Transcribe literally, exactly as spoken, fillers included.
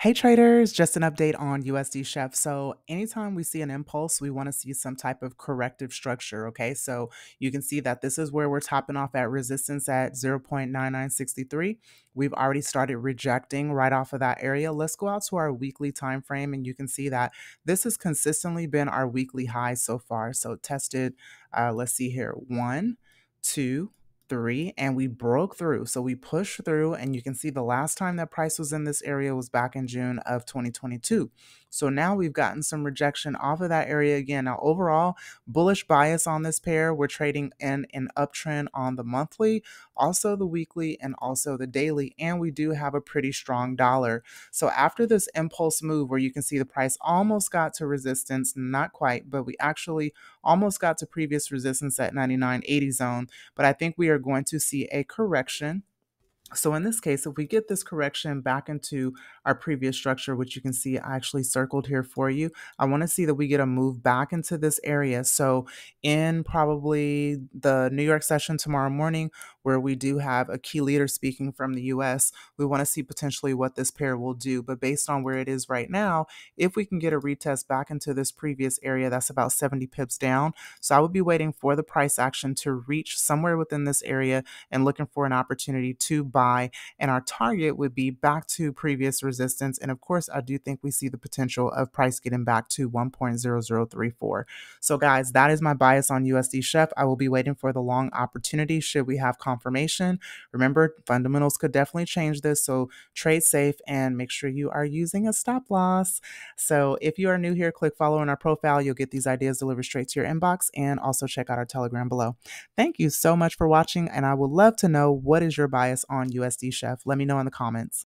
Hey traders, just an update on U S D C H F. So anytime we see an impulse, we want to see some type of corrective structure. Okay, so you can see that this is where we're topping off at resistance at zero point nine nine six three. We've already started rejecting right off of that area. Let's go out to our weekly time frame, and you can see that this has consistently been our weekly high so far. So tested, uh, let's see here, one, two, three, and we broke through. So we pushed through, and you can see the last time that price was in this area was back in June of twenty twenty-two. So now we've gotten some rejection off of that area again. Now, overall, bullish bias on this pair. We're trading in an uptrend on the monthly, also the weekly, and also the daily. And we do have a pretty strong dollar. So after this impulse move where you can see the price almost got to resistance, not quite, but we actually almost got to previous resistance at ninety-nine eighty zone. But I think we are going to see a correction. So in this case, if we get this correction back into our previous structure, which you can see I actually circled here for you, I want to see that we get a move back into this area. So in probably the New York session tomorrow morning, where we do have a key leader speaking from the U S, we want to see potentially what this pair will do. But based on where it is right now, if we can get a retest back into this previous area, that's about seventy pips down. So I would be waiting for the price action to reach somewhere within this area and looking for an opportunity to buy. And our target would be back to previous resistance. And of course, I do think we see the potential of price getting back to one point zero zero three four. So guys, that is my bias on U S D C H F. I will be waiting for the long opportunity should we have confirmation. Remember, fundamentals could definitely change this. So trade safe and make sure you are using a stop loss. So if you are new here, click follow in our profile. You'll get these ideas delivered straight to your inbox, and also check out our Telegram below. Thank you so much for watching, and I would love to know, what is your bias on U S D C H F? Let me know in the comments.